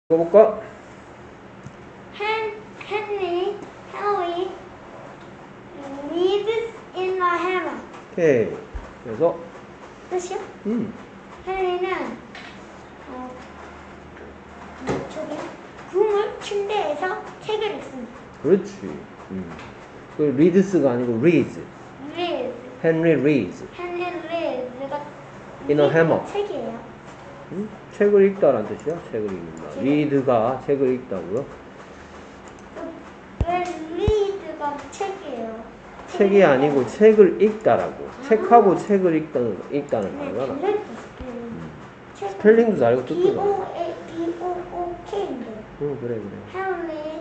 읽어볼까? Henry lives in a hammock. 오케이. 그래서 끝이요? 헨리는 저기 궁을 침대에서 책을 읽습니다. 그렇지. 그 reads가 아니고 reads. Reads. Henry reads. Henry reads가 In a hammock. 책이에요. 책을 읽다라는 뜻이야. 책을 읽는다. read가 책을 읽다고요? 왜 read가 책이에요? 책이 아니고 책을 읽다라고. 책하고 책을 읽다는 말이야. 스펠링도 잘 읽고 뜻도 잘. B-O-O-K인데. 응, 그래. Henry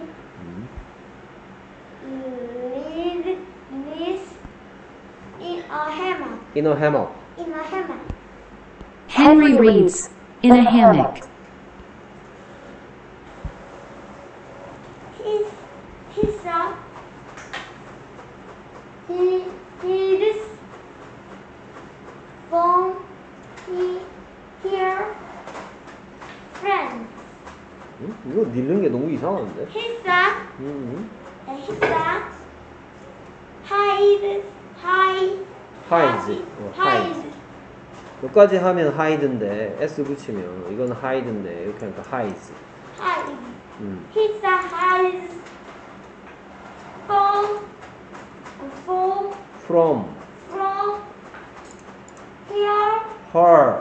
lives in a hammock. In a hammock. In a hammock. Henry reads in a hammock. He is from here friends. 이거 읽는 게 너무 이상한데? He hides. 여기까지 하면 hide인데 S 붙이면 이건 hide인데 이렇게 하니까 hides. He hides From here her.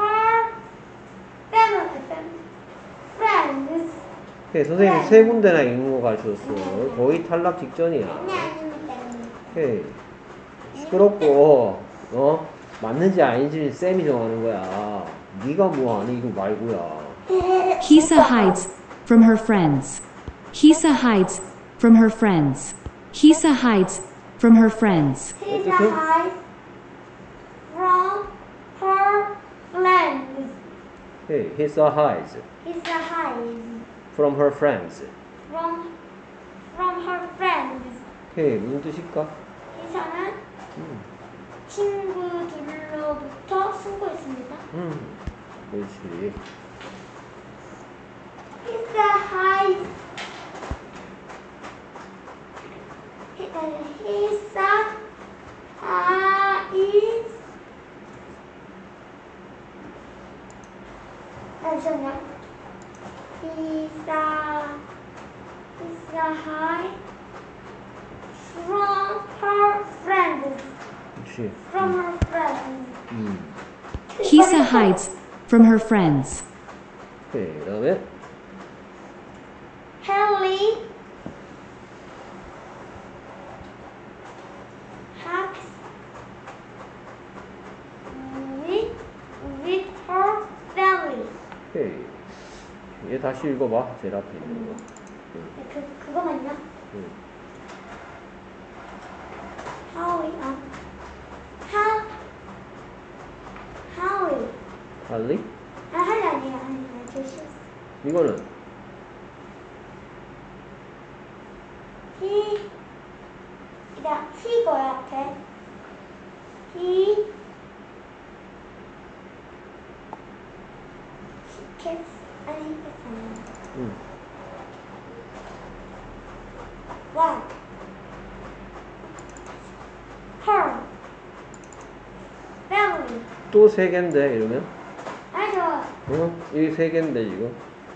friends. 오케이, 선생님이 세 군데나 읽는 거 가르쳐줬어. 거의 탈락 직전이야. 오케이. 시끄럽고 맞는지 아닌지 쌤이 정하는 거야. 네가 뭐 아니 이거 말고야. Hisa hides from her friends. Hisa hides from her friends. Hisa hides from her friends. He hides from her friends. 오케이, Hisa hides He hides from her friends. from her friends. 오케이, 무슨 뜻일까? 희사는 친구들로부터 숨고있습니다. 그렇지. Hisa hides. 잠시만요. Hisa hides from her friends. 그렇지. From her friends. Hisa hides from her friends. 오케이, 그 다음에 Henry hugs with her family. 오케이. 얘 다시 읽어봐. 제일 앞에 있는 거. 그거만요. 할리? 할리 아니에요. 저 실수. 이거는 H거요 앞에. He gets 아니 What? Her family. 또 세 개인데 이러면? 아니요. 이게 세 개인데 이거?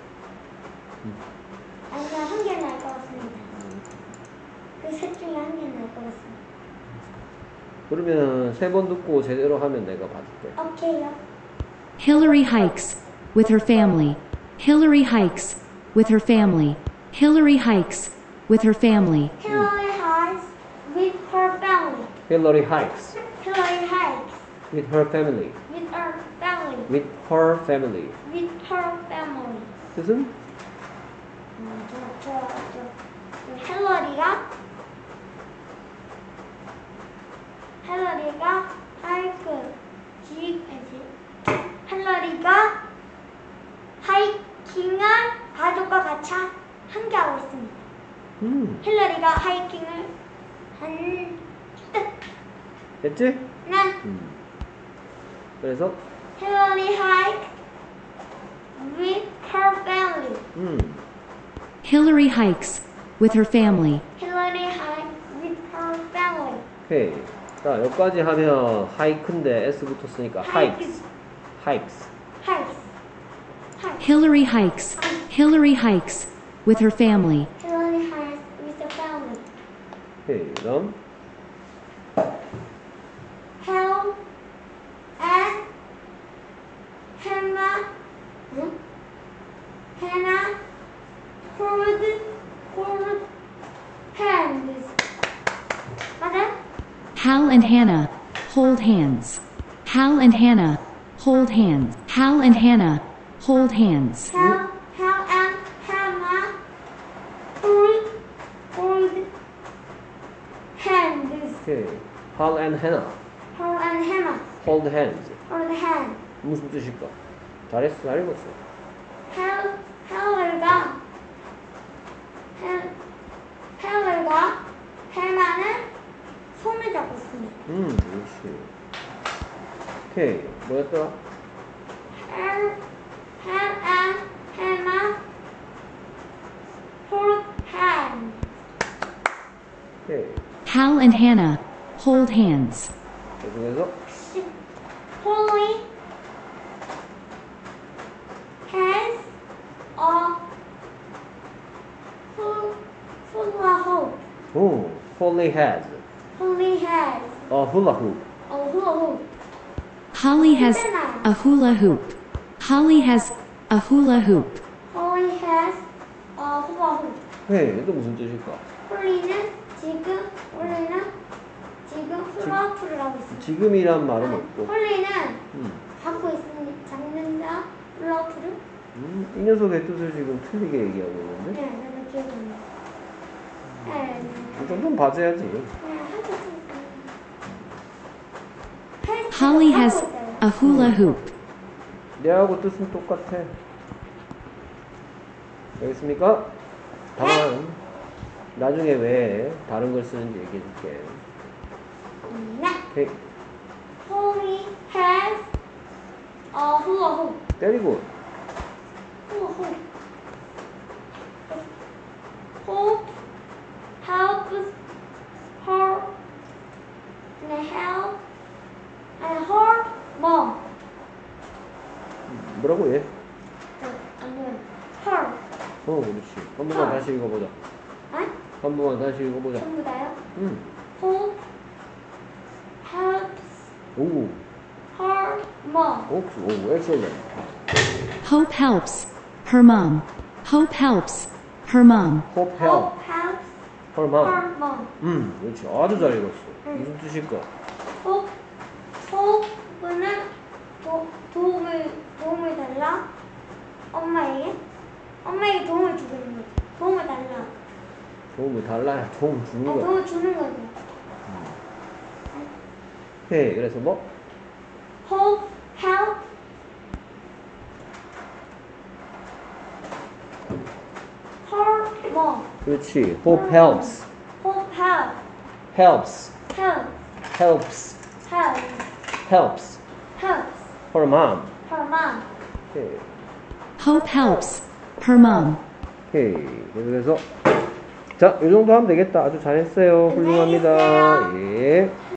아니요, 한 개는 알 것 같습니다. 그 셋 중에 한 개는 알 것 같습니다. 그러면 세 번 듣고 제대로 하면 내가 봐줄게. 오케이요. Hillary hikes with her family. Hillary hikes with her family. Hillary hikes with her family. Hillary hides with her family. Hillary hikes Hillary hides with her family. with her family. With her family. With her family. 뜻은? 헬러리가 하이킹을 가족과 같이 함께 하고 있습니다. 힐러리가 하이킹을 한 뜻. 됐지? 네. 그래서 Hillary hiked with her family. Hillary hikes with her family. Hillary hikes with her family. 오케이. 자, 여기까지 하면 하이크인데 S 붙었으니까 hikes. hikes. Hikes. Hikes. Hillary hikes. Hillary hikes with her family. Hillary hikes with her family. 오케이. 그다음 Hell and Hannah. 응? Hannah hold hands. 맞아? Hal and Hannah hold hands. Hal and Hannah hold hands. Hal and Hannah hold hands. Hell and Hannah hold hands. 오케이. Hal and Hannah Hell and Hannah hold hands. hold hands. 무슨 뜻일까? 잘했어. 잘 읽었어. 헬러가 헬마는 손을 잡고 있습니다. 그렇지. 오케이. 뭐였더라? 헬 and 헬마 hold hand. 오케이. Hal and Hannah hold hands. 계속해서 Holly has a hula hoop. 오, Holly has Holly has a hula hoop. a hula hoop. Holly has a hula hoop. Holly has a hula hoop. Holly has a hula hoop. 네, 또 무슨 뜻일까? 홀리는 지금 훌라후프를 하고 있습니다. 지금이란 말은 없고. 홀리는 음, 잡고 있습니다. 잡는다 훌라후프를. 이 녀석의 뜻을 지금 틀리게 얘기하고 있는데. 네, 나도 기억이 안 나. 네, 이 정도는 봐줘야지. Holly has a hula hoop. 얘하고 뜻은 똑같아. 알겠습니까? 다만 나중에 왜 다른 걸 쓰는지 얘기해 줄게. 네. 오케이. Holly has a hula hoop. 때리고. Hula hoop. Hope helps her and help and her mom. 뭐라고 얘? 아니면 her. 그렇지. 한 번만 다시 읽어보자. 아? 한 번만 다시 읽어보자. 전부 다요? 응. Hope helps 오, her mom. 오, excellent. Hope helps her mom. Hope helps her mom. Hope help Hope helps her mom. her mom. 그렇지. 아주 잘 읽었어. 응. 무슨 뜻일까? 호프는 도움을 달라 엄마에게 도움을 주는 거지. 도움을 달라. 도움을 달라야 도움 주는 거야. 도움을 주는 거지. 오케이. 그래서 뭐? Hope help her mom. 그렇지. Hope helps. Hope help Helps. help Helps. help Helps. helps her mom. her mom. 오케이. Hope helps her mom. 오케이. 그래서 자, 이 정도 하면 되겠다. 아주 잘했어요. 훌륭합니다. 안녕히 계세요. 예.